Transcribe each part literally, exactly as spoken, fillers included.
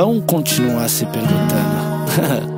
vão continuar se perguntando.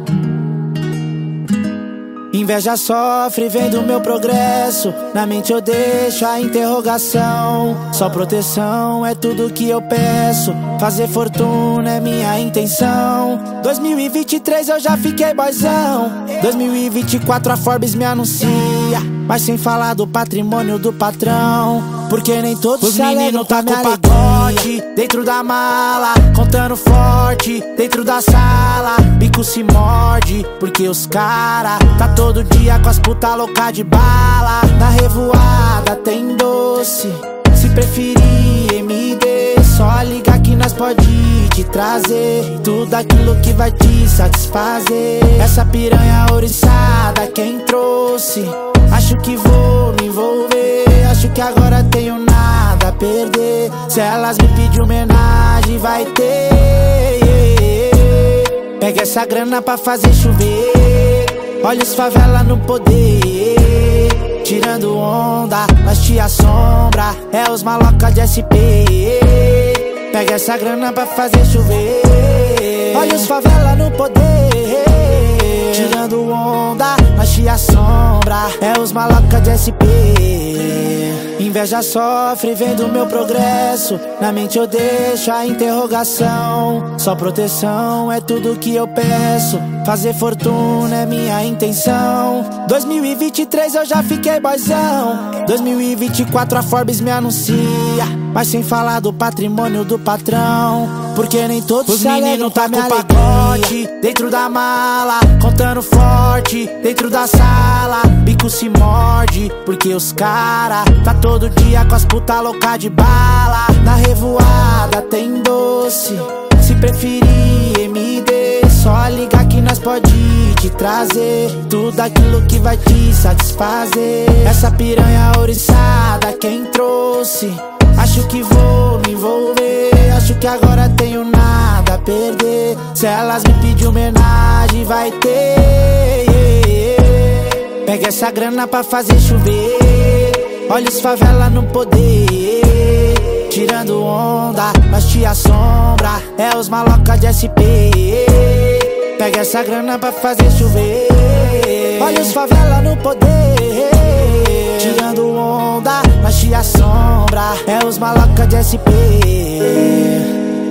Inveja sofre vendo meu progresso, na mente eu deixo a interrogação. Só proteção é tudo que eu peço, fazer fortuna é minha intenção. dois mil e vinte e três eu já fiquei boyzão, dois mil e vinte e quatro a Forbes me anuncia, mas sem falar do patrimônio do patrão, porque nem todos os meninos tá com pacote dentro da mala, contando forte dentro da sala. Bico se morde, porque os cara tá todo dia com as puta louca de bala. Na revoada tem doce, se preferir M D, só liga que nós pode te trazer tudo aquilo que vai te satisfazer. Essa piranha ouriçada quem trouxe, acho que vou me envolver, acho que agora tenho nada a perder. Se elas me pedir homenagem vai ter. Pega essa grana pra fazer chover, olha os favela no poder, tirando onda, nós te assombra, é os maloca de S P. Pega essa grana pra fazer chover, olha os favela no poder, tirando onda, nós te assombra, é os maloca de S P. Inveja sofre vendo meu progresso, na mente eu deixo a interrogação. Só proteção é tudo que eu peço, fazer fortuna é minha intenção. dois mil e vinte e três eu já fiquei boyzão, dois mil e vinte e quatro a Forbes me anuncia, mas sem falar do patrimônio do patrão, porque nem todos os meninos tá com pacote dentro da mala, contando forte dentro da sala. Bico se morde, porque os cara tá todo dia com as puta louca de bala. Na revoada tem doce, se preferir M D, só liga que nós pode te trazer tudo aquilo que vai te satisfazer. Essa piranha ouriçada quem trouxe, acho que vou me envolver, acho que agora tenho nada a perder. Se elas me pedir homenagem vai ter. Pega essa grana pra fazer chover, olha os favela no poder, tirando onda, nós te assombra, é os maloca de S P. Pega essa grana pra fazer chover, olha os favela no poder, tirando onda, nós te assombra, é os maloca de S P.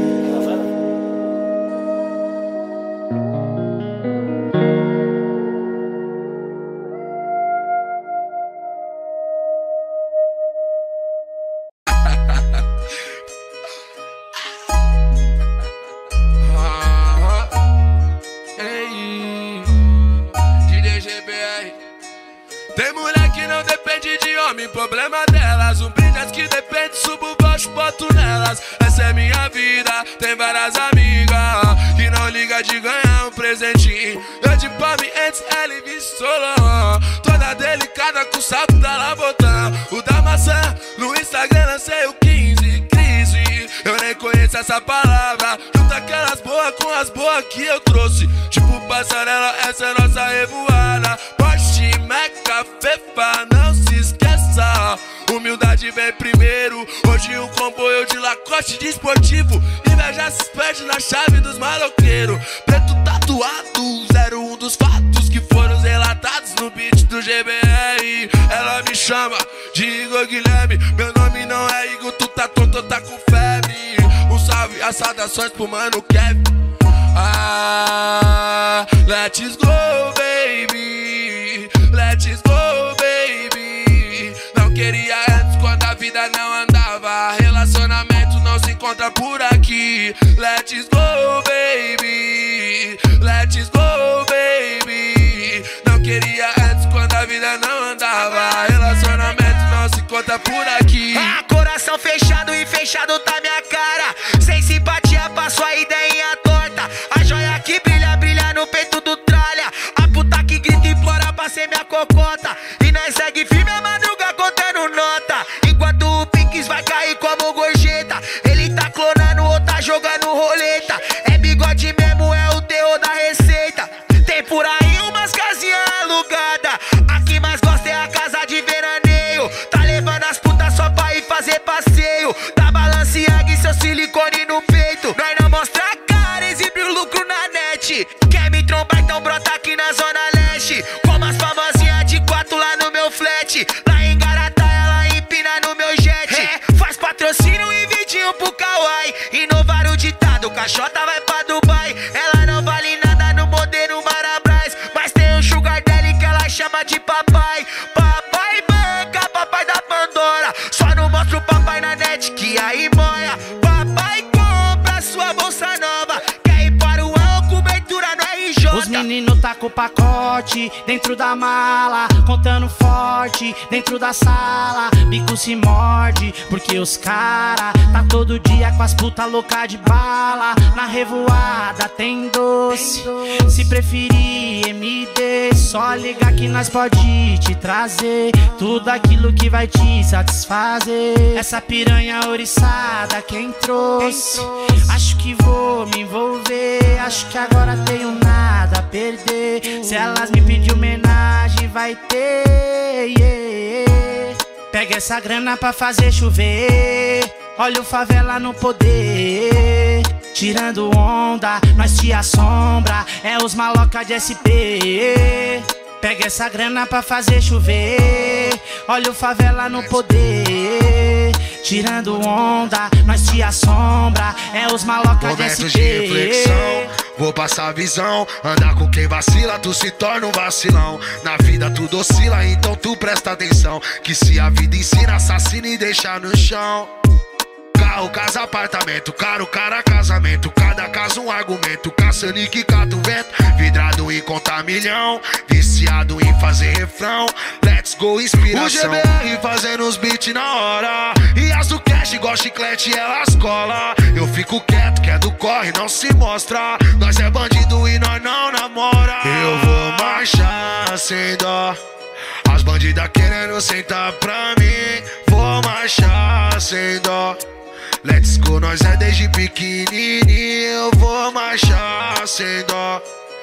Tem mulher que não depende de homem, problema delas. Um brilhas que depende, subo baixo, boto nelas. Essa é minha vida, tem várias amigas que não liga de ganhar um presentinho. Eu de palme antes, ela e Solon, toda delicada com o salto da Labotã. O da maçã, no Instagram lancei o quinze, crise. Eu nem conheço essa palavra, junta aquelas boas com as boas que eu trouxe. Tipo passarela, essa é nossa revoada. Meca, Fefa, não se esqueça, humildade vem primeiro. Hoje um comboio de Lacoste de esportivo, inveja se perde na chave dos maloqueiros. Preto tatuado, zero um dos fatos que foram relatados no beat do G B R. Ela me chama de Igor Guilherme, meu nome não é Igor, tu tá tonto, tá com febre. Um salve, as saudações pro mano Kevin. Ah, let's go baby, let's go baby. Não queria antes quando a vida não andava, relacionamento não se encontra por aqui. Let's go baby, let's go baby. Não queria antes quando a vida não andava, relacionamento não se encontra por aqui. Ah, coração fechado e fechado tá minha cara, sem simpatia pra sua ideinha torta. A joia que brilha, brilha no peito do tralha, a puta que grita e implora pra ser minha cocota. E nós segue firme a madruga contando nota, enquanto o Pinks vai cair como gorjeta. Ele tá clonando ou tá jogando roleta, é bigode mesmo, é o terror da receita. Tem por aí umas casinhas alugadas, a que mais gosta é a casa de veraneio. Tá levando as putas só pra ir fazer passeio, da Balenciaga e seu silicone sete. Lá em Garatá ela empina no meu jet. É, faz patrocínio e vidinho pro Kawaii. Inovar o ditado, caixota vai pra Dubai. Ela não vale nada no modelo Marabras, mas tem um sugar daddy que ela chama de papai. Papai banca, papai da Pandora. Só não mostra o papai na net que aí moia. Papai compra sua bolsa nova. Quer ir para o Al, cobertura no R J. Os meninos tá com o pacote dentro da mala, contando forte dentro da sala. Bico se morde, porque os cara tá todo dia com as puta louca de bala. Na revoada tem doce, se preferir M D, só ligar que nós pode te trazer tudo aquilo que vai te satisfazer. Essa piranha oriçada quem trouxe, acho que vou me envolver. Acho que agora tenho nada a perder. Se elas me pedir homenagem vai ter, yeah. Pega essa grana pra fazer chover. Olha o favela no poder, tirando onda, nós te assombra. É os maloca de S P. Pega essa grana pra fazer chover. Olha o favela no poder, tirando onda, nós te assombra. É os maloca de S P. Momentos de reflexão, vou passar a visão. Andar com quem vacila, tu se torna um vacilão. Na vida tudo oscila, então tu presta atenção. Que se a vida ensina, assassina e deixa no chão. Carro, casa, apartamento, caro, cara, casamento. Cada caso um argumento, caçando que cata o vento. Vidrado em contar milhão, viciado em fazer refrão. Let's go, inspiração. O G B R fazendo os beats na hora. E as do cash igual chiclete, elas cola. Eu fico quieto, que é do corre, não se mostra. Nós é bandido e nós não namora. Eu vou marchar sem dó, as bandidas querendo sentar pra mim. Vou marchar sem dó. Let's go, nós é desde pequenininho. Eu vou marchar sem dó,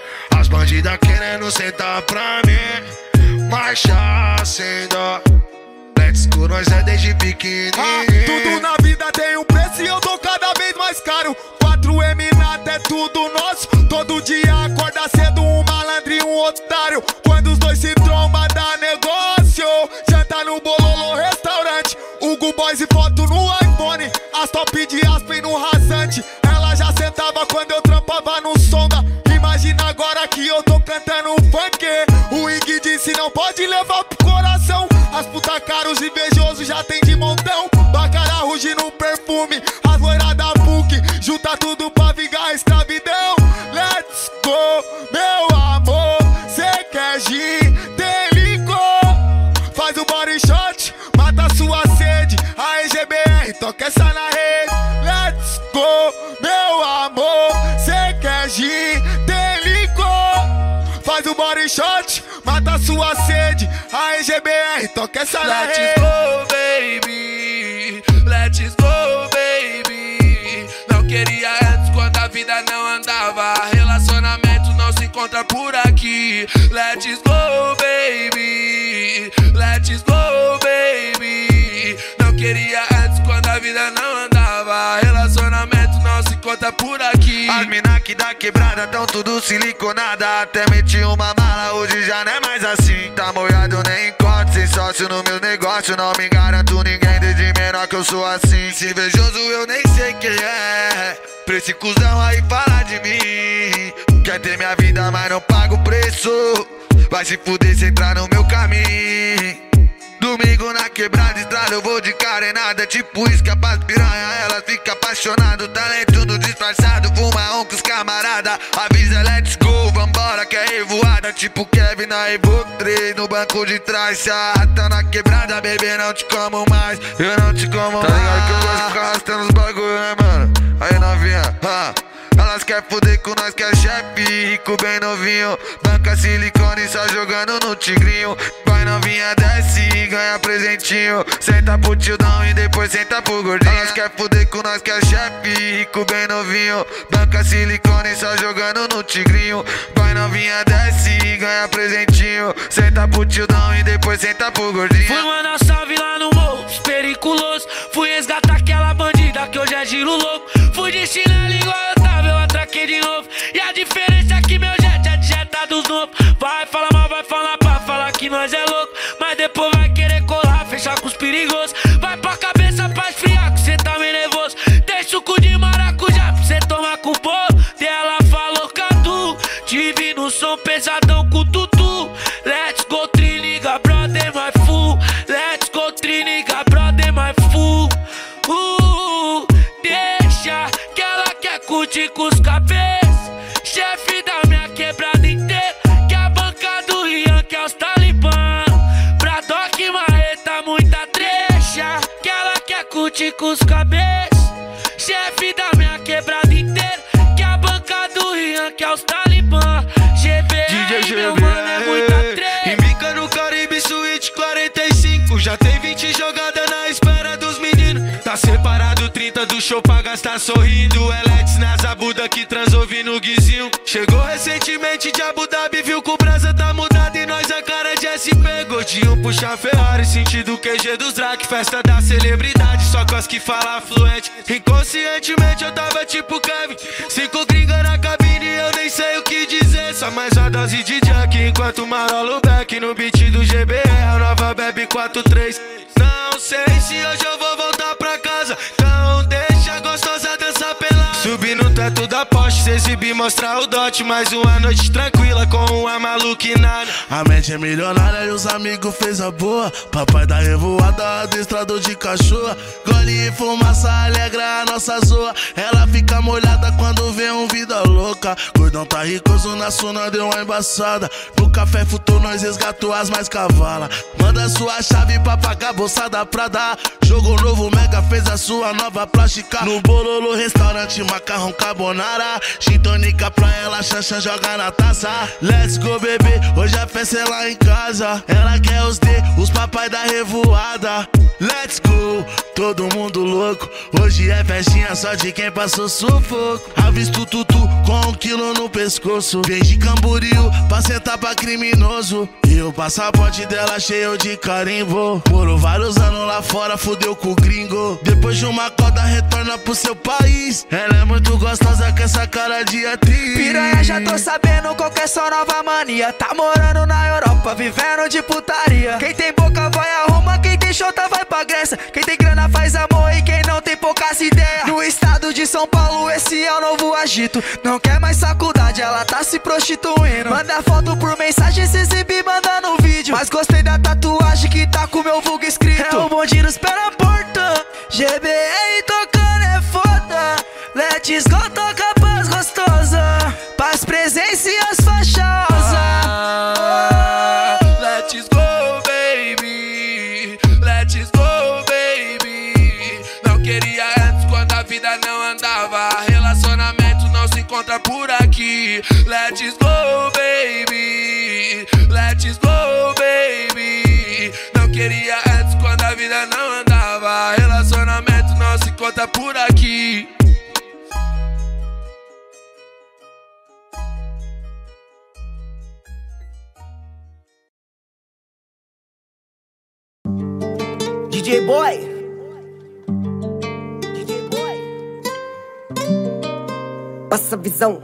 as bandidas querendo sentar pra mim. Marchar sem dó. Let's go, nós é desde pequenininho. Ah, tudo na vida tem um preço e eu tô cada vez mais caro. quatro M nada é tudo nosso. Todo dia acorda cedo um malandro e um otário. Quando os dois se trombam dá negócio. Janta no Bololô restaurante, Hugo Boys e foto no iPhone. As top de Aspen no rasante. Ela já sentava quando eu trampava no sonda. Imagina agora que eu tô cantando funk. O Ig disse não pode levar pro coração. As puta caros invejosos já tem de montão. Bacara ruge no perfume, as loiras da P U C. Junta tudo pra vingar a escravidão. Let's go, meu amor. Cê quer gin, tem licor. Faz o body shot, mata sua sede. A E G B R, toca essa na rede. Let's go, meu amor. Cê quer gin, tem licor. Faz o body shot, mata sua sede. A E G B R, toca essa na rede. Let's go, baby. Let's go, baby. Não queria antes quando a vida não andava. Relacionamento não se encontra por aqui. Let's go, baby. Let's go, baby. Não queria antes quando a vida não andava. Relacionamento não se encontra por aqui. As mina que da quebrada tão tudo siliconada. Até meti uma mala, hoje já não é mais assim. Tá molhado, nem encontro, sem sócio no meu negócio. Não me garanto ninguém, desde menor que eu sou assim. Se invejoso eu nem sei quem é. Pra esse cuzão aí falar de mim. Quer ter minha vida, mas não paga o preço. Vai se fuder se entrar no meu caminho. Domingo na quebrada, estrada, eu vou de carenada. Tipo isca pras piranha, ela fica apaixonada. Talento no disfarçado, fuma um com os camarada. Avisa, let's go, vambora que é revoada. Tipo Kevin na Evoque três, no banco de trás. Se arrasta na quebrada, bebê, não te como mais. Eu não te como mais. Tá ligado que eu gosto de ficar arrastando os bagulho, né, mano? Aí novinha, ha. Elas quer fuder com nós que é chefe, rico bem novinho. Banca silicone só jogando no tigrinho. Vai novinha, desce e ganha presentinho. Senta pro tildão e depois senta pro gordinho. Elas quer fuder com nós que é chefe, rico bem novinho. Banca silicone só jogando no tigrinho. Vai novinha, desce e ganha presentinho. Senta pro tildão e depois senta pro gordinho. Fui mandar salve lá no morro, periculoso. Fui resgatar aquela bandida que hoje é giro louco. Fui de chinelo igual eu tava, eu atraquei de novo. E a diferença é que meu jet é de jeta dos novos. Vai falar mal, vai falar pra falar que nós é louco, mas depois vai querer com os cabeças, chefe da minha quebrada inteira. Que a banca do Rian, que é os talibã. Bradock, marreta, muita trecha. Que ela quer curtir com os cabeças, chefe da minha quebrada inteira. Que a banca do Rian, que é os talibã. G B R, meu mano, é muita trecha. Embica no Caribe Suíte quarenta e cinco. Já tem vinte jogadas na espera dos meninos. Tá separado trinta do show pra gastar sorrindo. Elex na Zabuda que transou no guizinho. Chegou recentemente de Abu Dhabi, viu que o brasa tá mudado e nós a cara de S P. Gordinho puxa Ferrari, sentido Q G dos Drac. Festa da celebridade, só com as que fala fluente. Inconscientemente eu tava tipo Kevin. Cinco gringas na cabine, eu nem sei o que dizer. Só mais uma dose de Jack, enquanto marolo back no beat do G B R, a nova Bebe quatro três. Não sei se hoje eu vou voltar pra casa, então deixa a gostosa dançar pelada. Subir no teto da Porsche, se exibir, mostrar o dote. Mais uma noite tranquila com uma maluquinada. A mente é milionária e os amigos fez a boa. Papai da revoada, adestrador de cachorra. Gole e fumaça alegra a nossa zoa. Ela fica molhada quando vê um vida louca. Gordão tá ricoso na suna, deu uma embaçada. No café futou, nós resgatou as mais cavala. Manda sua chave pra pagar bolsa da Prada. Jogo novo, Mega fez a sua nova plástica. No Bololo, restaurante, macarrão carbonara. Gin tônica pra ela, Xanxan joga na taça. Let's go, bebê, hoje a festa é lá em casa. Ela quer os D, os papai da revoada. Let's go, todo mundo louco. Hoje é festinha só de quem passou sufoco. Avisto tutu com um quilo no pescoço. Vem de Camboriú pra sentar pra criminoso. E o passaporte dela cheio de carimbo. Morou vários anos lá fora, fudeu com o gringo. Depois de uma coda retorna pro seu país. Ela é muito gostosa com essa cara de atriz. Piranha, já tô sabendo qual que é sua nova mania. Tá morando na Europa, vivendo de putaria. Quem tem boca vai a Roma, quem tem chota vai pra Grécia. Quem tem grana faz amor e quem não tem poucas ideias. No estado de São Paulo esse é o novo agito. Não quer mais faculdade, ela tá se prostituindo. Manda foto por mensagem, se exibir, manda no vídeo. Mas gostei da tatuagem que tá com meu vulgo escrito. É o bonde nos pé na porta. G B R tocando é foda. Let's go, toca paz gostosa. Paz, presença e as fachosas. Ah, let's go, baby. Let's go, baby. Não queria antes quando a vida não andava. Relacionamento não se encontra por aqui. Let's go, baby. Let's go, baby. Não queria antes quando a vida não andava. Relacionamento não se encontra por aqui. D J Boy, D J Boy, passa a visão.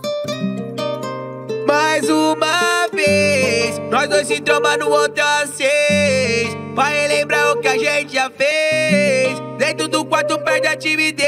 Mais uma vez, nós dois se tromba no outro às seis. Pra relembrar o que a gente já fez. Dentro do quarto perde a timidez.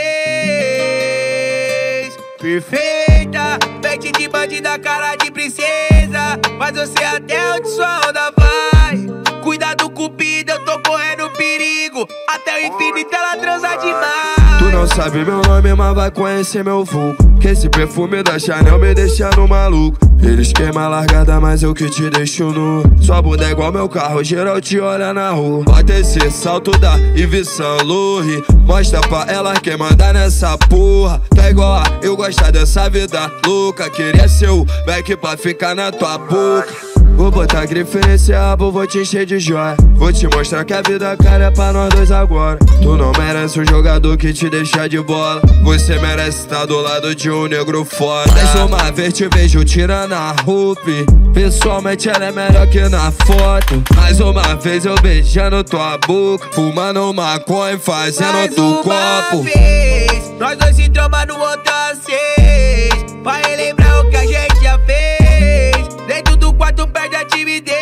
Perfeita, pente de bandida, cara de princesa. Mas você até onde sua onda vai. Cuidado, cupido, eu tô correndo perigo. Até o infinito ela transa demais. Tu não sabe meu nome, mas vai conhecer meu vulgo. Que esse perfume da Chanel me deixa no maluco. Eles queimam a largada, mas eu que te deixo nu. Sua bunda é igual meu carro, geral te olha na rua. Bota esse salto da Yves Saint Laurent. Mostra pra ela quem manda nessa porra. Tá igual a eu gostar dessa vida louca. Queria ser o back pra ficar na tua boca. Vou botar grife nesse rabo, vou te encher de joia. Vou te mostrar que a vida cara é pra nós dois agora. Tu não merece um jogador que te deixa de bola. Você merece estar do lado de um negro foda. Mais uma vez te vejo tirando a roupa. Pessoalmente ela é melhor que na foto. Mais uma vez eu beijando tua boca. Fumando maconha e fazendo outro copo. Vez, nós dois se tromba no outro às seis. Pra relembrar o que a gente já fez. Dentro do quarto perde a timidez.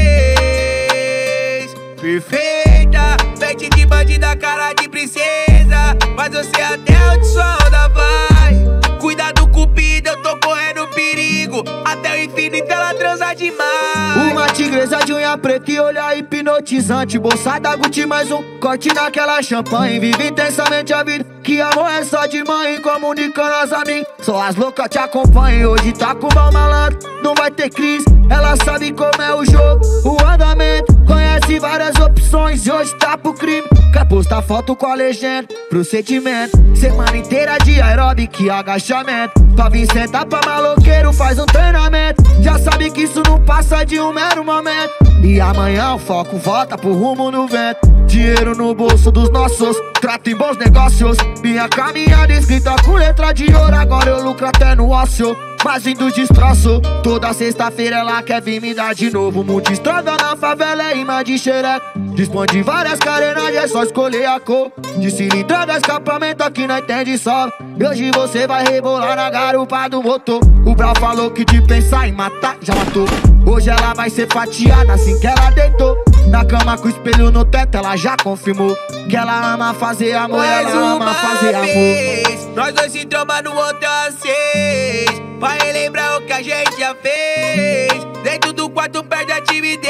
Perfeita, pente de bandida, cara de princesa. Mas você até onde sua onda vai. Cuidado, cupido, eu tô correndo perigo. perigo. Até o infinito ela transa demais. Uma tigresa de unha preta e olhar hipnotizante. Bolsa da Gucci, mais um corte naquela champanhe. Vive intensamente a vida, que amor é só de mãe. Comunicando as amigas, só as loucas te acompanham. Hoje tá com o mal malandro, não vai ter crise. Ela sabe como é o jogo, o andamento. Conhece várias opções e hoje tá pro crime. Quer postar foto com a legenda, procedimento. Semana inteira de aeróbico e agachamento. Pra vir sentar pra maloqueiro faz um treinamento. Já sabe que isso não passa de um mero momento. E amanhã o foco volta pro rumo no vento. Dinheiro no bolso dos nossos, trato em bons negócios. Minha caminhada escrita com letra de ouro. Agora eu lucro até no ócio, mas indo destroço. Toda sexta-feira ela quer vir me dar de novo. Multistrada na favela é imã de xereca. Dispõe de várias carenagens, é só escolher a cor. De cilindrada, escapamento aqui não entende só. E hoje você vai rebolar na garupa do motor. O Brau falou que de pensar em matar, já matou. Hoje ela vai ser fatiada assim que ela deitou. Na cama com o espelho no teto, ela já confirmou que ela ama fazer amor, mais ela ama fazer vez, amor. Nós dois se tromba no outro às seis, pra relembrar o que a gente já fez. Dentro do quarto perde a timidez.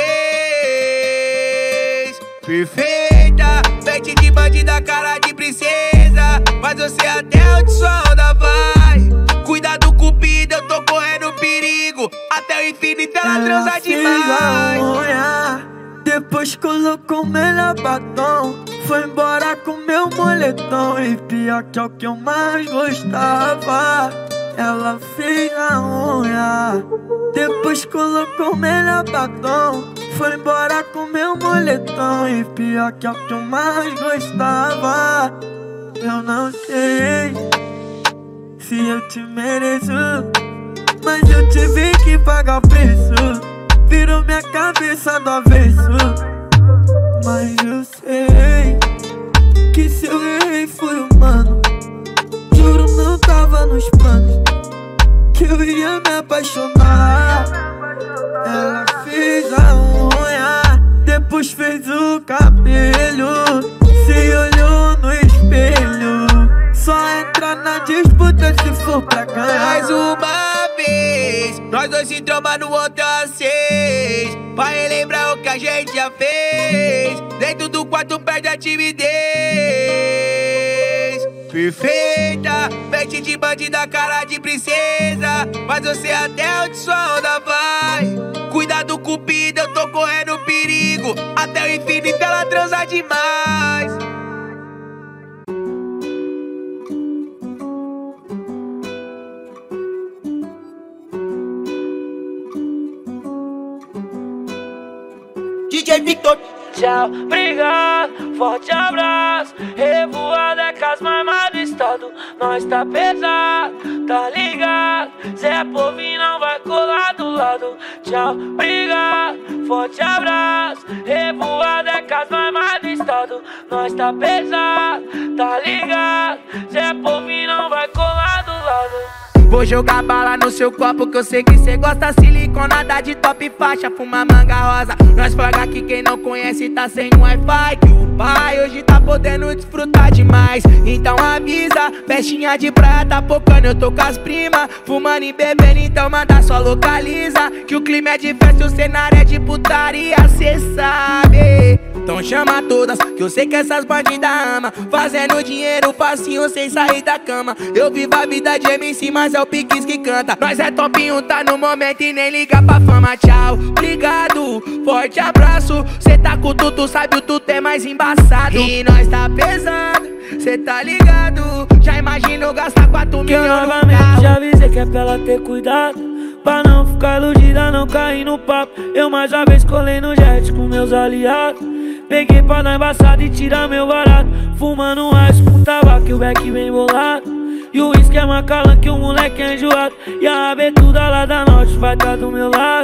Perfeita, pente de bandida, cara de princesa. Mas você até onde sua onda vai. Cuidado cupido, eu tô correndo perigo. Até o infinito ela, ela transa demais. Unha, depois colocou o melhor batom. Foi embora com meu moletom. E pior que é o que eu mais gostava, ela fez a unha. Depois colocou o melhor batom. Foi embora com meu moletom. E pior que é o que eu mais gostava. Eu não sei se eu te mereço, mas eu tive que pagar o preço. Virou minha cabeça do avesso. Mas eu sei que se eu errei foi humano. Juro, não tava nos planos que eu ia me apaixonar. Ela fez a unha, depois fez o cabelo. Se olhou no espelho, só entra na disputa se for pra ganhar. Mais uma vez, nós dois se tromba no outro às seis, pra relembrar o que a gente já fez. Dentro do quarto perde a timidez. Perfeita, pente de bandida, cara de princesa. Mas você até onde sua onda vai. Cuidado cupido, eu tô correndo perigo. Até o infinito ela transa demais. D J Victor. Tchau, obrigado, forte abraço. Revoada é com as mamas do estado. Nós tá pesado, tá ligado? Zé Povinho não vai colar do lado. Tchau, obrigado, forte abraço. Revoada é com as mamas do estado. Nós tá pesado, tá ligado? Zé Povinho não vai colar do lado. Vou jogar bala no seu copo que eu sei que cê gosta. Siliconada de top faixa, fuma manga rosa. Nós paga aqui, quem não conhece tá sem Wi-Fi. Que o pai hoje tá podendo desfrutar demais. Então avisa, festinha de praia tá pocando, eu tô com as primas fumando e bebendo, então manda só localiza. Que o clima é de festa e o cenário é de putaria, cê sabe. Então chama todas, que eu sei que essas bandidas ama. Fazendo dinheiro facinho sem sair da cama. Eu vivo a vida de M C, mas é o Piques que canta. Nós é top um, tá no momento e nem liga pra fama. Tchau, obrigado, forte abraço. Cê tá com tudo, sabe o tudo é mais embaçado. E nós tá pesado, cê tá ligado. Já imagino gastar quatro milhões no carro. Que eu novamente já avisei que é pra ela ter cuidado, pra não ficar iludida, não cair no papo. Eu mais uma vez colei no jet com meus aliados. Peguei pra dar embaçado e tirar meu barato. Fumando um ice com tabaco e o beck bem bolado. E o uísque é Macallan que o moleque é enjoado. E a abertura lá da norte vai tá do meu lado.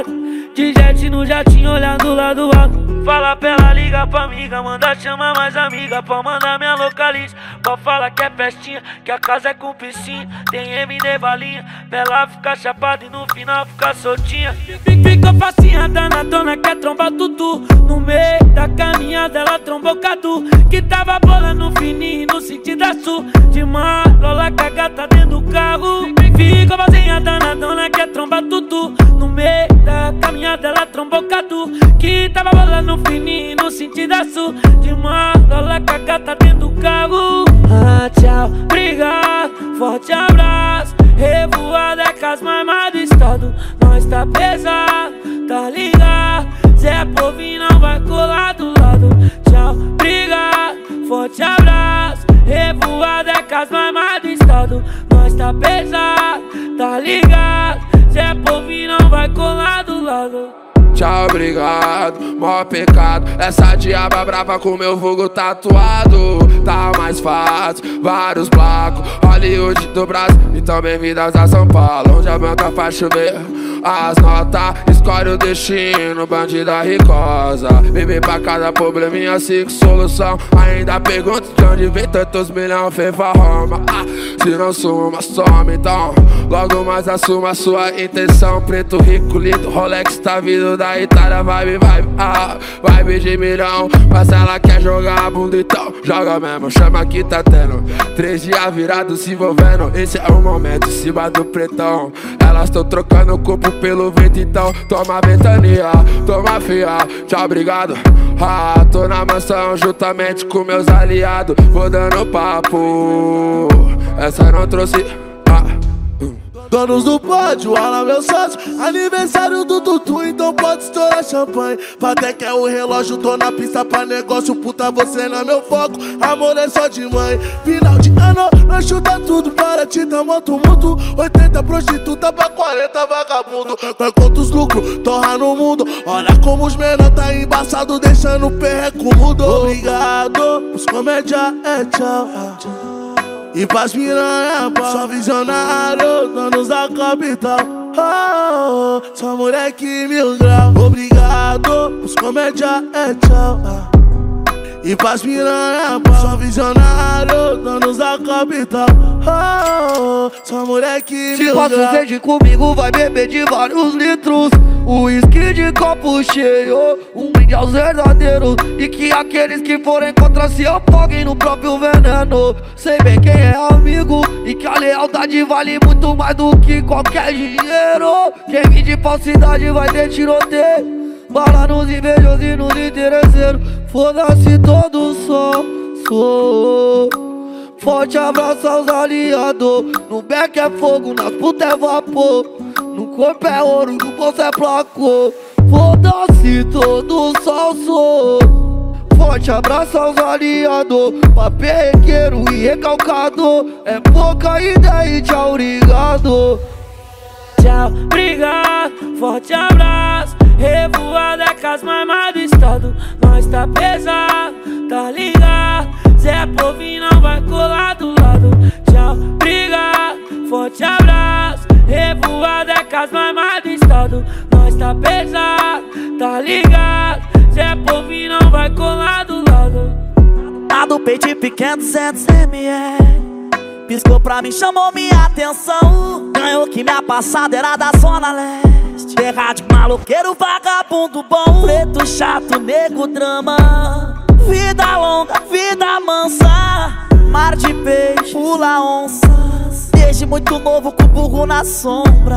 de jet no jatinho olhando lá do alto. Fala pra ela, liga pra amiga, manda chamar mais amiga, pra mandar minha localiza. Pra falar que é festinha, que a casa é com piscina, tem M D balinha, pra ela ficar chapada e no final ficar soltinha. Ficou facinha, danadona, quer trombar tudo. No meio da caminhada ela trombou Cadu, que tava bolando fininho no sentido sul. De malola com a gata dentro do carro. Ficou facinha, danadona, quer trombar tudo. No meio da caminhada ela trombou Cadu, que tava bolando fininho no sentido sul. De malola com a gata dentro do carro. Ah, tchau, obrigado, forte abraço. Revoada é com as marmas do estado. Nós tá pesado, tá ligado? Zé Povinho não vai colar do lado. Tchau, obrigado, forte abraço. Revoada é com as marmas do estado. Nós tá pesado, tá ligado? Zé Povinho não vai colar do lado. Tchau, obrigado, maior pecado. Essa diaba brava com meu vulgo tatuado. Tá mais fácil, vários placos, Hollywood do Brasil, então bem-vindas a São Paulo, onde a banca faz chover as notas, escolhe o destino, bandida ricosa. Bebê pra cada probleminha, cinco solução. Ainda pergunto de onde vem tantos milhões, fefa Roma. Ah, se não suma, some então. Logo mais assuma sua intenção. Preto, rico, lindo, Rolex tá vindo da Itália. Vibe, vibe, ah, vibe de milhão. Mas ela quer jogar a bunda, então joga mesmo, chama que tá tendo. Três dias virados se envolvendo, esse é o momento em cima do pretão. Elas tão trocando o corpo pelo vento, então toma ventania, toma fia, tchau, obrigado. Ah, tô na mansão juntamente com meus aliados, vou dando papo, essa não trouxe. Donos do pódio, Alan meu sócio. Aniversário do Tutu, então pode estourar champanhe. Até que é o relógio, tô na pista pra negócio. Puta, você não é meu foco, amor é só de mãe. Final de ano, nós chuta tudo para ti, tamo tumulto. Oitenta prostituta pra quarenta vagabundo. Nós quantos lucros, torra no mundo. Olha como os menor tá embaçado, deixando o perreco mudo. Obrigado, os comédia é tchau, é. E pras piranha, só visionário, donos da capital. Oh, oh, só moleque mil grau. Obrigado, os comédia é tchau. E pras piranha, só visionário, donos da capital. Oh, oh, só moleque mil grau. Se passa verde comigo, vai beber de vários litros. Whisky de copo cheio, um mundial verdadeiro. E que aqueles que forem contra se afoguem no próprio veneno. Sei bem quem é amigo e que a lealdade vale muito mais do que qualquer dinheiro. Quem vive de falsidade vai ter tiroteio, bala nos invejosos e nos interesseiros. Foda-se todo só, sou. Forte abraço aos aliados. No beck é fogo, nas putas é vapor. No corpo é ouro, no bolso é placo. Foda-se todo só, sou. Forte abraço aos aliados. Paperrequeiro e recalcado. É pouca ideia e tchau, obrigado. Tchau, obrigado, forte abraço. Revoada é com as marmas do estado. Nós tá pesado, tá ligado? Zé Povinho não vai colar do lado. Tchau, obrigado, forte abraço. Revoada é com as marmas do estado. Nós tá pesado, tá ligado? Zé Povinho não vai colar do lado. Tá do peito pequeno, duzentos mililitros. Piscou pra mim, chamou minha atenção. Ganhou que minha passada era da zona leste. Terra de maloqueiro, vagabundo bom. Preto, chato, nego, drama. Vida longa, vida mansa. Mar de peixe, pula onças. Desde muito novo com burro na sombra.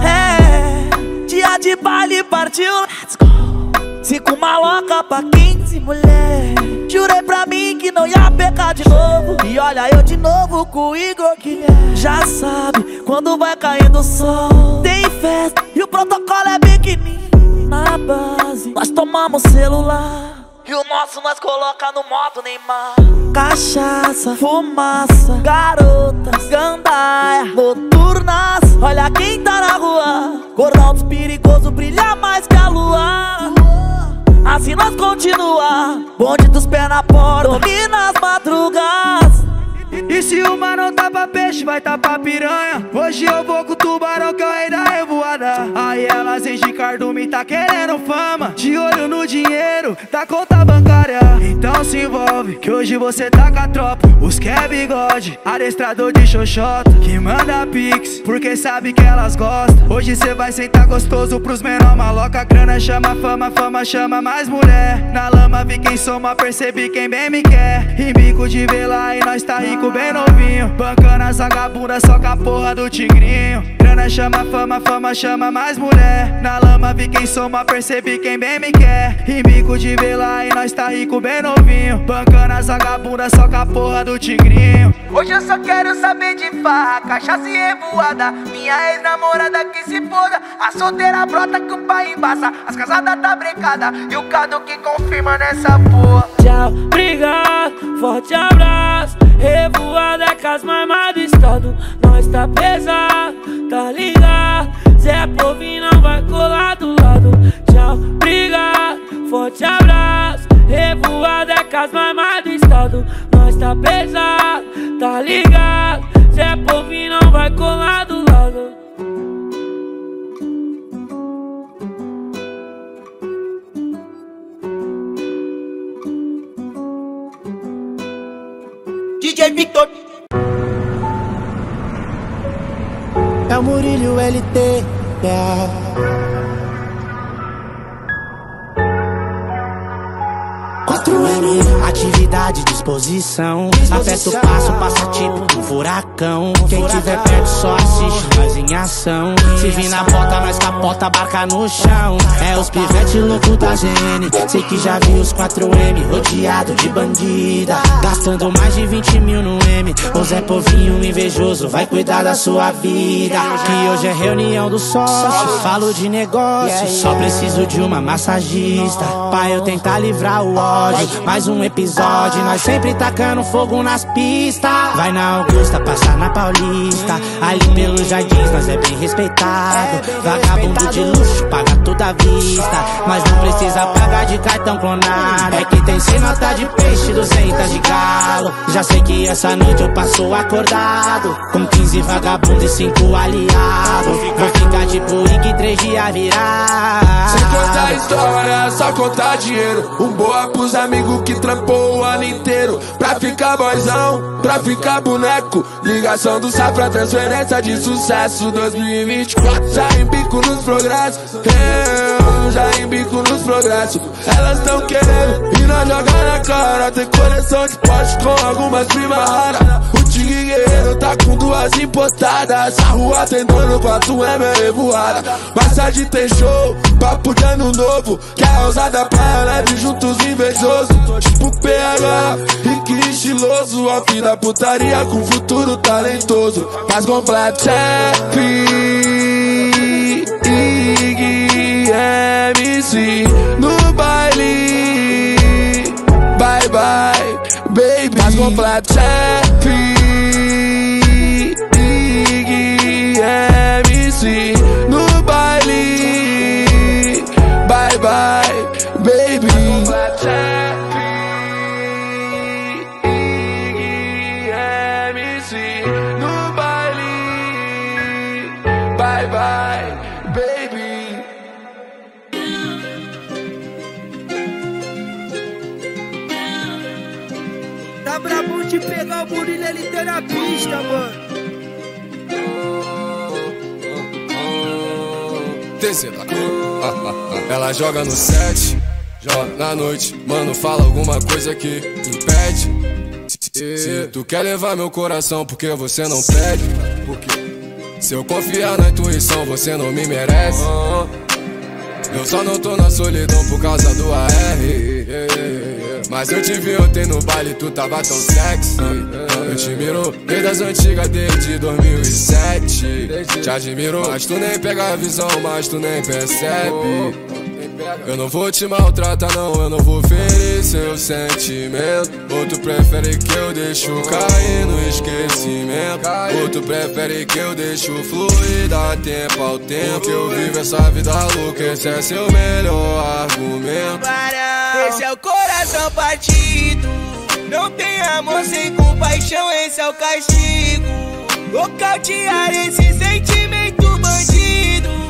É, dia de baile partiu, let's go. Cinco maloca pra quinze mulher. Jurei pra mim que não ia pecar de novo. E olha eu de novo com o Igor que é. Já sabe quando vai caindo o sol. Tem festa e o protocolo é pequenininho. Na base nós tomamos celular. E o nosso nós coloca no modo Neymar. Cachaça, fumaça, garotas, gandaia, noturnas. Olha quem tá na rua. Cordão dos perigosos brilha mais que a lua. Assim nós continua. Bonde dos pés na porta, domina as madrugas. E se o mar não tá pra peixe, vai tá pra piranha. Hoje eu vou com o tubarão que é o rei da revoada. revoada. Aí elas enchem cardume, tá querendo fama, de olho no dinheiro da conta bancária. Então se envolve, que hoje você tá com a tropa. Os que é bigode, adestrador de xoxota, que manda pix, porque sabe que elas gostam. Hoje cê vai sentar gostoso pros menor maloca. Grana chama fama, fama chama mais mulher. Na lama vi quem soma, percebi quem bem me quer. Em bico de vela e nós tá rico bem novinho, bancando as vagabundas só com a porra do tigrinho. Grana chama fama, fama chama mais mulher. Na lama vi quem soma, percebi quem bem me quer. Em bico de vela e nós tá rico bem novinho, bancando as vagabundas só com a porra do tigrinho. Hoje eu só quero saber de farra, cachaça e revoada. Minha ex-namorada que se foda, a solteira brota que o pai embaça. As casadas tá brecada e o Cadu que confirma nessa porra. Tchau, obrigado, forte abraço. Revoada é com as mamas do estado. Nós tá pesado, tá ligado? Zé Povinho não vai colar do lado. Tchau, obrigado, forte abraço. Revoada é com as mamas do estado. Nós tá pesado, tá ligado? Zé Povinho não vai colar do lado. D J Victor. É o Murilo L T, yeah. quatro M, atividade, disposição. Aperta o passo, passa tipo um furacão. Quem tiver perto só assiste nós em ação. Se vir na bota, nós capota, barca no chão. É os pivete louco da G N. Sei que já vi os quatro M rodeado de bandida, gastando mais de vinte mil no M. O Zé Povinho invejoso vai cuidar da sua vida. Que hoje é reunião dos sócios, falo de negócio, só preciso de uma massagista pra eu tentar livrar o ódio. Mais um episódio, nós sempre tacando fogo nas pistas. Vai na Augusta, passa na Paulista, ali pelos jardins nós é bem respeitado. Vagabundo de luxo, paga toda a vista. Nós não precisa pagar de cartão clonado. É que tem cem nota de peixe, duzentas de galo. Já sei que essa noite eu passo acordado, com quinze vagabundos e cinco aliados. Vou ficar tipo Rick três dias virar. Sem contar história, só contar dinheiro. Um boa pros amigos que trampou o ano inteiro. Pra ficar boizão, pra ficar boneco. Ligação do Safra, transferência de sucesso. dois mil e vinte e quatro, já embico nos progressos. Eu já embico nos progressos. Elas tão querendo e nós joga na cara. Tem coleção de poste com algumas primas raras. O Tigre Guerreiro tá com duas importadas. A rua tem dono, quatro M é revoada. Mais tarde tem show, papo de ano novo. Que é ousada pra leve juntos invejoso. Tipo P H, rico e estiloso. A vida putaria com futuro talentoso. Mais completo, chefe Ig M C no baile. Bye bye, baby. Mais completo, chefe Ig M C no baile. Bye bye, baby. No baile. Bye bye, baby. Tá brabo de pegar o Murilo L T na pista, mano. Descendo. Ela joga no set, joga na noite. Mano, fala alguma coisa que impede. Se tu quer levar meu coração, porque você não pede? Porque se eu confiar na intuição, você não me merece. Eu só não tô na solidão por causa do A R. Mas eu te vi ontem no baile, tu tava tão sexy. Eu te miro desde as antigas, desde dois mil e sete. Te admiro, mas tu nem pega a visão, mas tu nem percebe. Eu não vou te maltratar não, eu não vou ferir seu sentimento. Ou tu prefere que eu deixo cair no esquecimento? Ou tu prefere que eu deixo fluir, dar tempo ao tempo? Que eu vivo essa vida louca, esse é seu melhor argumento. Esse é o coração partido. Não tem amor sem compaixão, esse é o castigo. Nocautear esse sentimento bandido.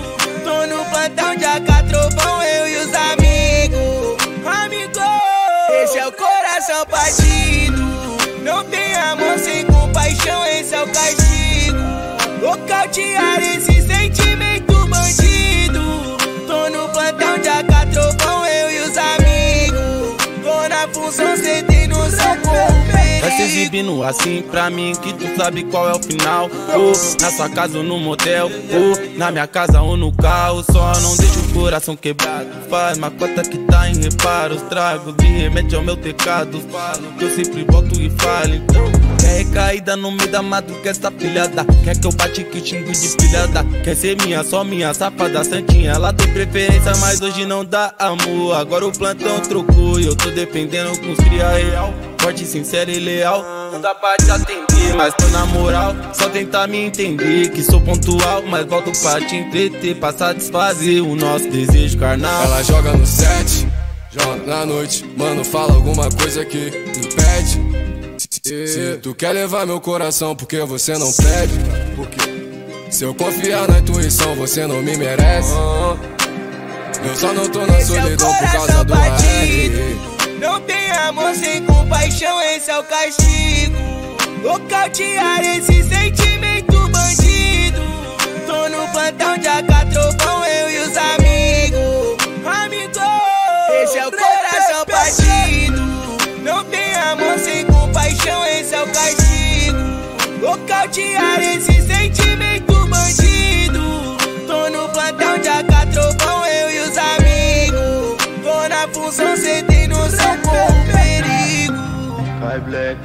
Tô no plantão de acatrovão, eu e os amigos. Amigo, esse é o coração partido. Não tem amor sem compaixão, esse é o castigo. Nocautear esse sentimento bandido. Tô no plantão de acatrovão, eu e os amigos. Tô na função, sentei no seu corpo. Vai se exibindo assim pra mim que tu sabe qual é o final. Ou na sua casa ou no motel, ou na minha casa ou no carro. Só não deixa o coração quebrado. Faz uma cota que tá em reparos. Trago de remédio ao meu pecado. Falo que eu sempre volto e falo. Então quer recaída no meio da madruga essa filhada. Quer que eu bate que xingue de filhada. Quer ser minha, só minha, safada santinha. Ela tem preferência, mas hoje não dá amor. Agora o plantão trocou e eu tô dependendo com os cria real. Forte, sincero e leal. Não dá pra te atender, mas tô na moral. Só tentar me entender que sou pontual, mas volto pra te entreter, pra satisfazer o nosso desejo carnal. Ela joga no set, joga na noite. Mano, fala alguma coisa que me pede. Se tu quer levar meu coração, porque você não pede? Porque se eu confiar na intuição, você não me merece. Eu só não tô na solidão por causa do R. Não tem amor sem compaixão, esse é o castigo. Nocautear esse sentimento bandido. Tô no plantão de acatrovão, eu e os amigos. Amigo, esse é o coração partido. Não tem amor sem compaixão, esse é o castigo. Nocautear esse sentimento bandido. Tô no plantão de acatrovão, eu e os amigos. Tô na função, sentei no seu corpo, perigo. Vai, Black.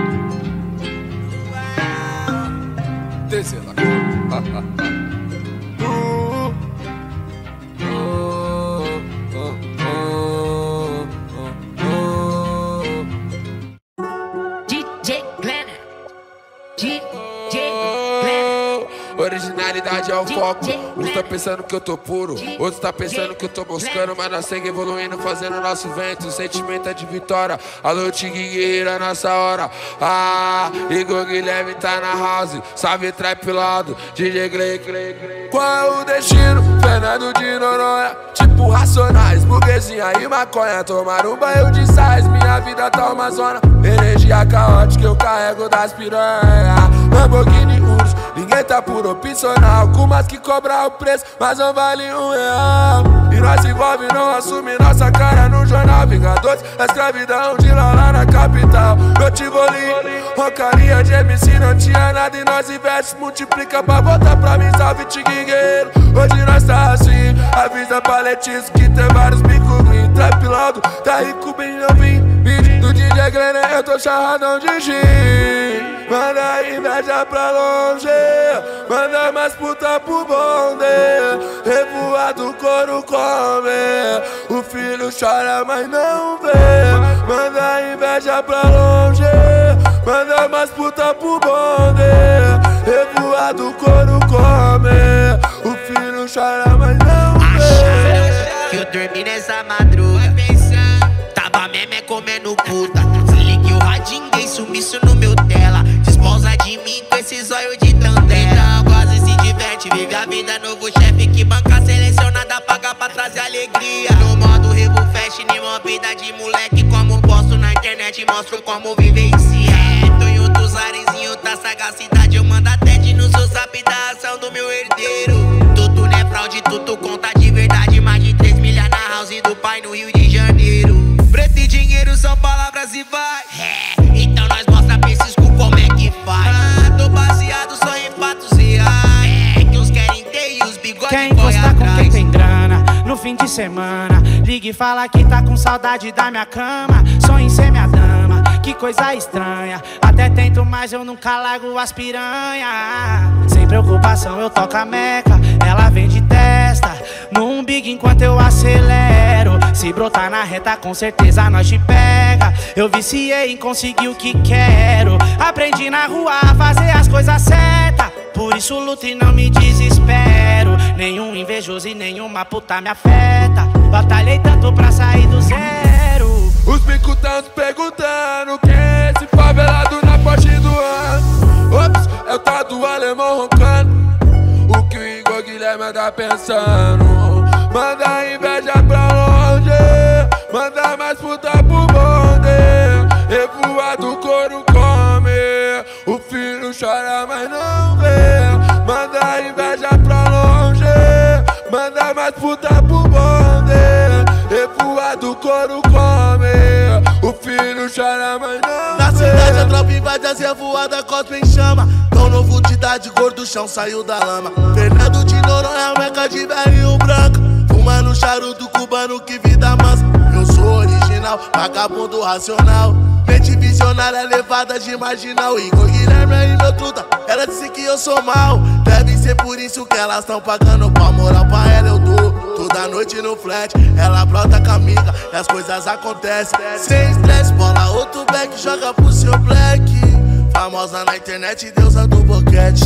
Desce lá. D J Glenn, D J Glenn. Originalidade é o foco. Uns tá pensando que eu tô puro, outros tá pensando que eu tô moscando, mas nós segue evoluindo, fazendo nosso vento. O sentimento é de vitória. Alô, Tigre Guerreira, nossa hora. Ah, Igor Guilherme tá na house. Salve Trap Lado, D J Gley, Gley, Gley. Qual é o destino? Fernando de Noronha. Tipo Racionais, burguesinha e maconha. Tomar um banho de sais, minha vida tá uma zona. Energia caótica, eu carrego das piranha. Lamborghini Urus, ninguém tá por opcional. Com umas que cobra o preço, mas não vale um real. E nós envolve, não assume nossa cara no jornal. Vingadores, a escravidão de lá, lá na capital. Eu te voli, rocaria de M C, não tinha nada. E nós investe, multiplica pra voltar pra mim. Salve Tiguigueiro, hoje nós tá assim. Avisa pra Letícia que tem vários bicos green. Trap Laudo, tá rico bem novinho. Beat do D J Glenn, eu tô charradão de gin. Manda inveja pra longe, manda mais puta pro bonde. Revoado, couro come, o filho chora, mas não vê. Manda inveja pra longe, manda mais puta pro bonde. Revoado, couro come, o filho chora, mas não vê. Que eu dormi nessa madruga, tava meme comendo puta. Se ligue o radinho, dei sumiço no meu tela. Desposa de mim com esse zóio de tandela. Quase se diverte, vive a vida, novo chefe que banca selecionada, paga pra trazer alegria. No modo Revo Fest, nenhuma vida de moleque. Como posto na internet, mostro como vivencia. É, tô em outros arezinhos da sagacidade. Eu mando até de no seu zap da ação do meu herdeiro. Tudo não é fraude, tudo conta de verdade. Mais de três milhas na house do pai no Rio de Janeiro. Preto e dinheiro são palavras e vai. É, então nós mostra pra esses cu como é que faz. Ah, tô baseado só em fatos reais. É, que uns querem ter e os bigodes quer encostar com quem tem grana no fim de semana. Liga e fala que tá com saudade da minha cama. Sonho em ser minha dama, que coisa estranha. Até tento, mas eu nunca largo as piranha. Sem preocupação eu toco a meca, ela vem de testa no umbigo enquanto eu acelero. Se brotar na reta com certeza nós te pega. Eu viciei em conseguir o que quero. Aprendi na rua a fazer as coisas certas. Por isso luto e não me desespero. Nenhum invejoso e nenhuma puta me afeta. Batalhei tanto pra sair do zero. Os bicos tão se perguntando quem é esse favelado na Porsche do ano. Ops, é o tal do alemão roncando. O que o Igor Guilherme é da fica pensando. Manda inveja pra longe, manda mais puta pro bonde. Revoado, couro come, o filho chora mas não vê. Manda inveja pra longe, manda mais puta pro bonde. Revoado, couro come, o filho chora mas não Na vê. cidade a tropa invade as revoadas, cospe em chama. Tão novo de idade, gordo chão saiu da lama. Fernando de Noronha, meca de velhinho branco. Fumando charuto cubano, que vida mansa. Eu sou original, vagabundo racional. Mente visionária, levada de marginal. Igor Guilherme aí meu truta, ela disse que eu sou mal. Deve ser por isso que elas tão pagando pau. Moral pra ela eu dou, toda noite no flat. Ela brota com a amiga e as coisas acontecem. Sem estresse, bola outro back, joga pro seu black. Famosa na internet, deusa do boquete.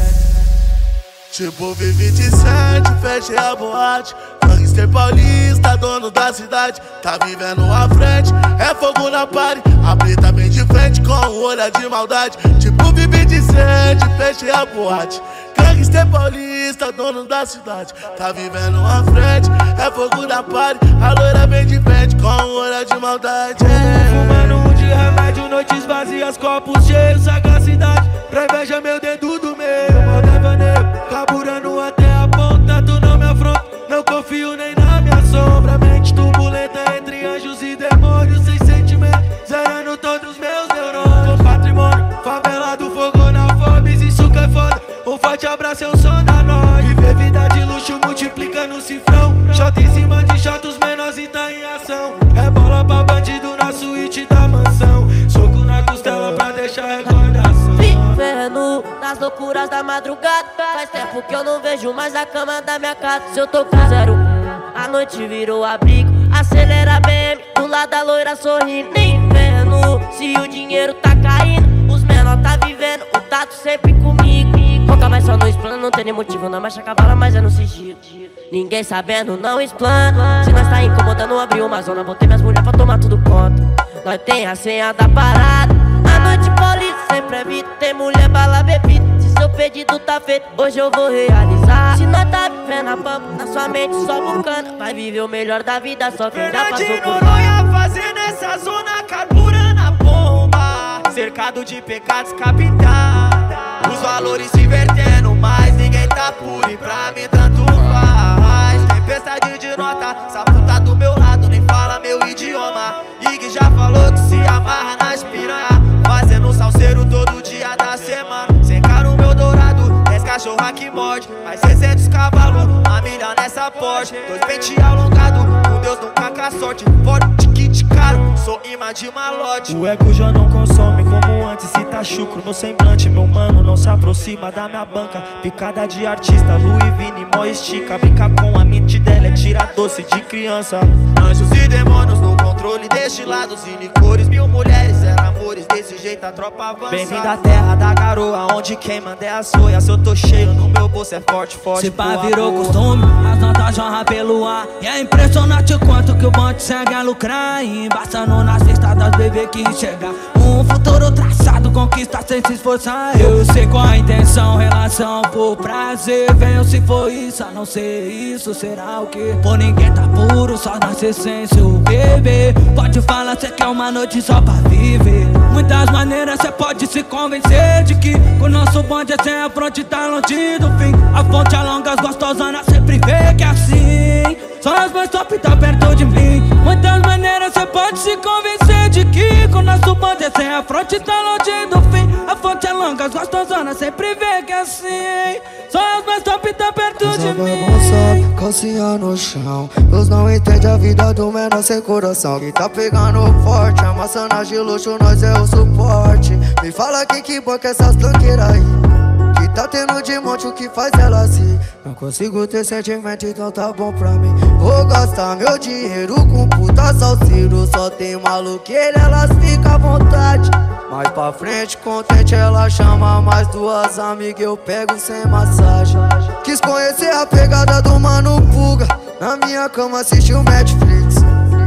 Tipo V vinte e sete, fechei a boate. Gangster paulista, dono da cidade, tá vivendo à frente. É fogo na party, a preta bem de frente com um olhar de maldade. Tipo V vinte e sete, fechei a boate. Gangster paulista, dono da cidade, tá vivendo à frente. É fogo na party, a loira bem de frente com um olhar de maldade. Fumando um de remédio, noites vazias, copos cheios, sagacidade. Pra inveja meu dedo do meio, mal devaneio. Carburando até a ponta, tu não me afronta. Não confio nem na minha sombra. Mente turbulenta entre anjos e demônios. Sem sentimento, zerando todos meus neurônios. Patrimônio, favela do fogo na Forbes, isso que é foda. Um forte abraço, eu sou da noite. Viver vida de luxo, multiplica no cifrão. Shot em cima de shot, os menores e tá em ação. É bola pra bandido na suíte da mansão. Soco na costela pra deixar recordação. Vivendo nas loucuras da madrugada. Faz tempo que eu não vejo mais a cama da minha casa. Se eu tô com zero um, a noite virou abrigo. Acelera a B M, do lado da loira sorrindo. Nem vendo se o dinheiro tá caindo. Os menor tá vivendo, o tato sempre comigo. Foca mais só no explano, não tem nem motivo na marcha cavala, mas é no sigilo. Ninguém sabendo, não explana. Se nós tá incomodando, abriu uma zona. Botei minhas mulheres pra tomar tudo conta. Nós tem a senha da parada. A noite paulista sempre é vida. Tem mulher, bala, bebida. Se seu pedido tá feito, hoje eu vou realizar. Se nós tá vivendo a pampa, na sua mente só bucana. Vai viver o melhor da vida, só quem já passou por Noronha fazendo essa zona, carburando a bomba. Cercado de pecados capitais. Os valores se invertendo, mas ninguém tá puro. E pra mim tanto faz. Tempestade de nota, essa puta do meu lado nem fala meu idioma. Ig já falou que se amarra nas piranha, fazendo salseiro todo dia da semana. Sem cara o meu dourado, dez cachorra que morde. Mais seiscentos cavalos, a milha nessa Porsche. Dois pente alongado, com Deus nunca com a sorte. Forte, kit caro, sou imã de malote. O ego já não consome como antes, se tá chucro no semblante. Meu mano não se aproxima da minha banca. Picada de artista, Louis Vini, mó estica. Brinca com a mente dela, é tira doce de criança. Anjos e demônios no controle, destilados e licores. Mil mulheres, eram amores, desse jeito a tropa avança. Bem-vindo à terra da garoa, onde quem manda é a soia. Se eu tô cheio, no meu bolso é forte, forte. Se pá virou costume, as notas jorram pelo ar. E é impressionante o quanto que o bonde segue a lucrar. E embaçando nas estradas, bebê que enxergar um futuro traçado, conquista sem se esforçar. Eu sei qual a intenção, relação por prazer. Venho se for isso, a não ser isso, será o quê? Por ninguém tá puro, só nasce essência o bebê. Pode falar, cê quer uma noite só pra viver. Muitas maneiras cê pode se convencer de que com o nosso bonde é sem a fronte, tá longe do fim. A fonte alonga, as gostosanas sempre vê que é assim. Só as mais top tá perto de mim. Muitas maneiras cê pode se convencer de que com o nosso bonde é sem a fronte, tá longe do fim. A fonte é longa, as gostosanas sempre vê que é assim. Só as mais top tá perto de mim. Bagunça, calcinha no chão. Deus não entende a vida do menor sem coração. Quem tá pegando forte, amassando de luxo, nós é o suporte. Me fala quem que banca essas tranqueiras aí, que tá tendo de monte o que faz ela assim. Não consigo ter sentimento, então tá bom pra mim. Vou gastar meu dinheiro com puta salseiro. Só tem maluqueira, elas ficam à vontade. Mais pra frente, contente, ela chama mais duas amigas, eu pego sem massagem. Quis conhecer a pegada do Mano Puga, na minha cama assistiu Netflix.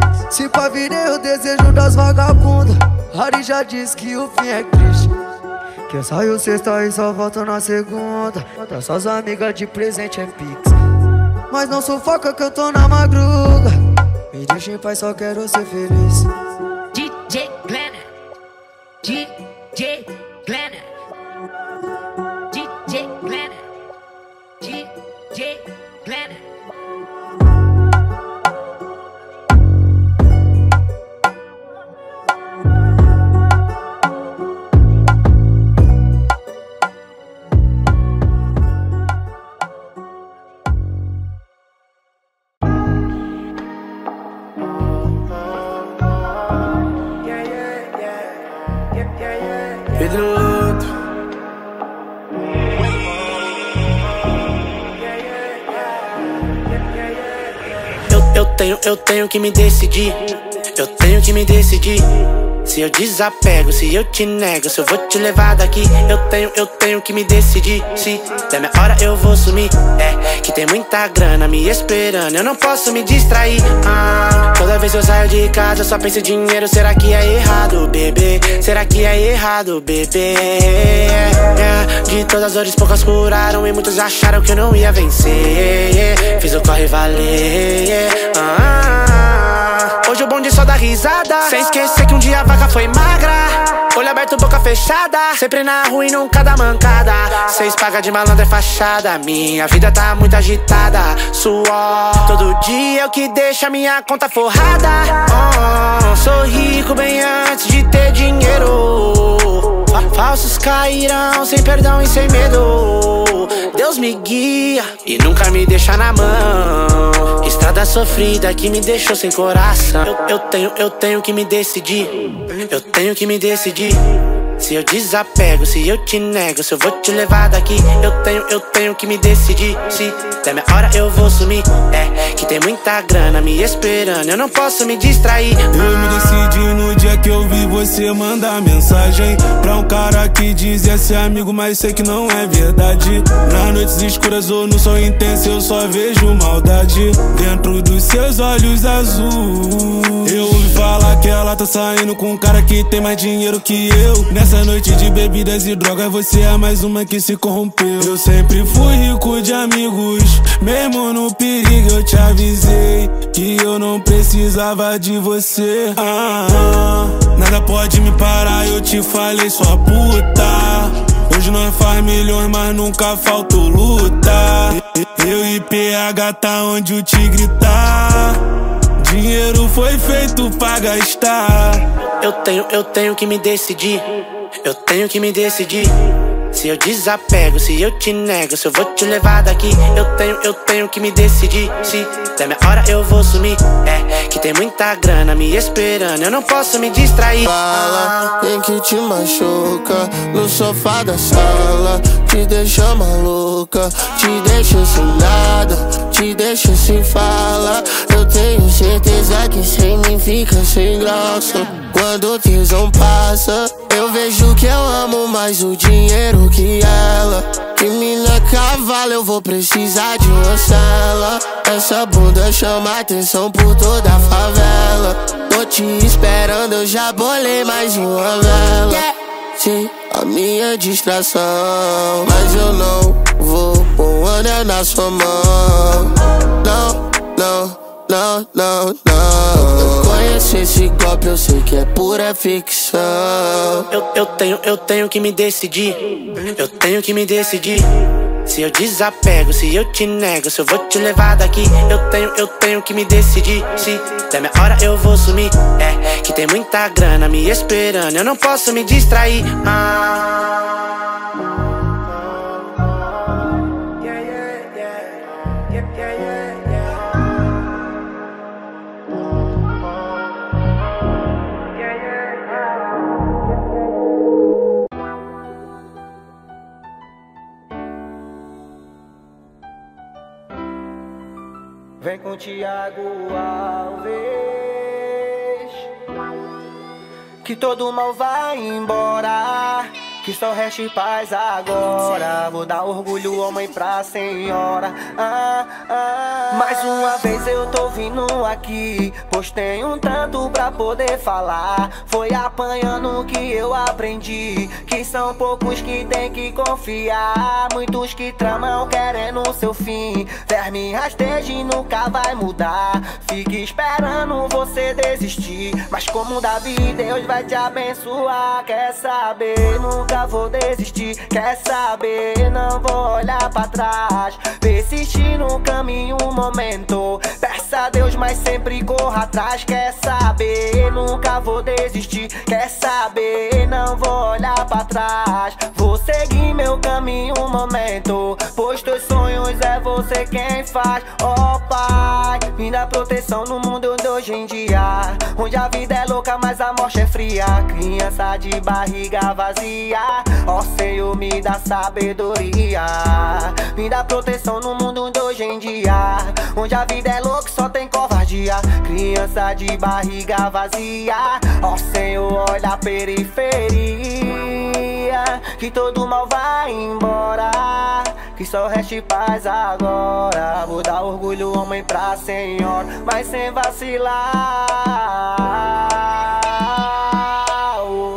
Se pá virei o desejo das vagabundas, Harry já disse que o fim é triste. Que saiu sexta e só volta na segunda. Das suas amigas de presente é pix. mas não sufoca que eu tô na madruga. Me deixa em paz, só quero ser feliz. D J Glenna, D J Glenna, D J Glenna, D J Glenna. Eu tenho, eu tenho que me decidir. Eu tenho que me decidir. Se eu desapego, se eu te nego, se eu vou te levar daqui. Eu tenho, eu tenho que me decidir. Se der minha hora eu vou sumir. É, que tem muita grana me esperando, eu não posso me distrair. ah, Toda vez que eu saio de casa eu só penso em dinheiro. Será que é errado, bebê? Será que é errado, bebê? É, de todas as dores poucas curaram e muitos acharam que eu não ia vencer. Fiz o corre valer. ah, Hoje o bonde só dá risada, sem esquecer que um dia a vaca foi magra. Olho aberto, boca fechada, sempre na rua e nunca dá mancada. Cês paga de malandro é fachada, minha vida tá muito agitada. Suor, todo dia é o que deixa minha conta forrada. oh, Sou rico bem antes de ter dinheiro. Falsos cairão sem perdão e sem medo. Deus me guia e nunca me deixa na mão. Estrada sofrida que me deixou sem coração. Eu, eu tenho, eu tenho que me decidir. Eu tenho que me decidir. Se eu desapego, se eu te nego, se eu vou te levar daqui. Eu tenho, eu tenho que me decidir. Se der minha hora eu vou sumir. É, que tem muita grana me esperando, eu não posso me distrair. Eu me decidi no dia que eu vi você mandar mensagem pra um cara que dizia ser amigo, mas sei que não é verdade. Nas noites escuras ou no sol intenso eu só vejo maldade dentro dos seus olhos azuis. Eu ouvi falar que ela tá saindo com um cara que tem mais dinheiro que eu. Nessa noite de bebidas e drogas você é mais uma que se corrompeu. Eu sempre fui rico de amigos, mesmo no perigo eu te avisei que eu não precisava de você. ah, ah, Nada pode me parar, eu te falei sua puta. Hoje nós faz milhões, mas nunca faltou luta. Eu e P H tá onde o tigre tá. Dinheiro foi feito pra gastar. Eu tenho, eu tenho que me decidir. Eu tenho que me decidir. Se eu desapego, se eu te nego, se eu vou te levar daqui. Eu tenho, eu tenho que me decidir. Se der minha hora eu vou sumir. É, que tem muita grana me esperando, eu não posso me distrair. Fala, quem que te machuca no sofá da sala, te deixa maluca, te deixa sem nada, te deixa sem fala. Eu tenho certeza que sem mim fica sem graça. Quando o tesão passa, eu vejo que eu amo mais o dinheiro que ela. Que mina cavalo, eu vou precisar de uma cela. Essa bunda chama atenção por toda a favela. Tô te esperando, eu já bolei mais uma vela. Sim, a minha distração, mas eu não vou pôr um anel na sua mão. Não, não, não, não, não. Eu conheço esse golpe, eu sei que é pura ficção. Eu, eu tenho, eu tenho que me decidir. Eu tenho que me decidir. Se eu desapego, se eu te nego, se eu vou te levar daqui. Eu tenho, eu tenho que me decidir. Se der minha hora eu vou sumir. É, que tem muita grana me esperando, eu não posso me distrair. ah. Vem com Thiago Alves, que todo mal vai embora, que só reste paz agora. Vou dar orgulho, homem, pra senhora. ah, ah. Mais uma vez eu tô vindo aqui, pois tenho um tanto pra poder falar. Foi apanhando que eu aprendi que são poucos que tem que confiar, muitos que tramam querendo o seu fim. Verme rasteja e nunca vai mudar. Fique esperando você desistir, mas como Davi, Deus vai te abençoar. Quer saber? Nunca vou desistir. Quer saber? Não vou olhar pra trás. Persistir no caminho um momento, peça a Deus, mas sempre corra atrás. Quer saber? Nunca vou desistir. Quer saber? Não vou olhar pra trás. Vou seguir meu caminho um momento, pois teus sonhos é você quem faz. Ó oh, Pai, me dá proteção no mundo de hoje em dia, onde a vida é louca, mas a morte é fria. Criança de barriga vazia, ó oh, Senhor, me dá sabedoria. Me dá proteção no mundo de hoje em dia, onde a vida é louca, só tem covardia. Criança de barriga vazia, ó oh, Senhor, olha a periferia, que todo mal vai embora, que só reste paz agora. Vou dar orgulho, homem, pra senhor, mas sem vacilar. Oh,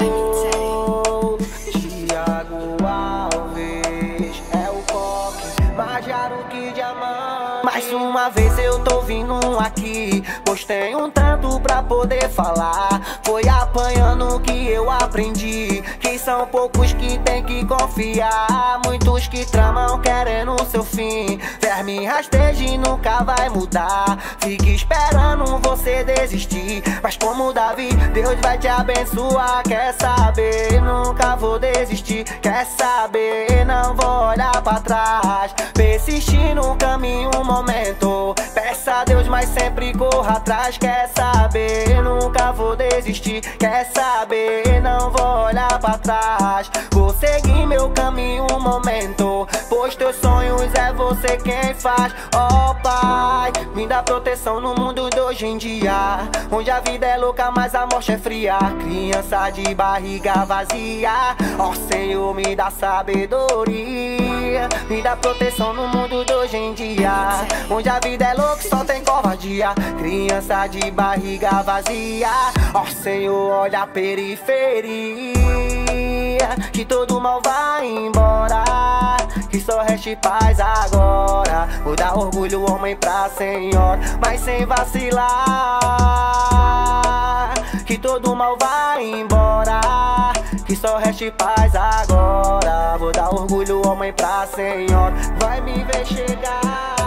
Thiago Alves é o coque, Majaro que diamante. Mais uma vez eu tô vindo aqui, pois tenho um tanto pra poder falar. Foi apanhando que eu aprendi que são poucos que tem que confiar, muitos que tramam querendo o seu fim. Verme rasteja e nunca vai mudar. Fique esperando você desistir, mas como Davi, Deus vai te abençoar. Quer saber? Nunca vou desistir. Quer saber? Não vou olhar pra trás. Persistir no caminho um momento, peça a Deus, mas sempre corra atrás. Quer saber? Nunca vou desistir. Quer saber? Não vou olhar pra trás. Vou seguir meu caminho um momento, pois teus sonhos é você quem faz. Ó oh, Pai, me dá proteção no mundo de hoje em dia, onde a vida é louca, mas a morte é fria. Criança de barriga vazia, ó oh, Senhor, me dá sabedoria. Me dá proteção no mundo de hoje em dia, onde a vida é louca, só tem covardia. Criança de barriga vazia, ó oh, Senhor, olha a periferia, que todo mal vai embora, que só reste paz agora. Vou dar orgulho, homem, pra senhor, mas sem vacilar, que todo mal vai embora, que só reste paz agora. Vou dar orgulho, homem, pra senhor, vai me ver chegar.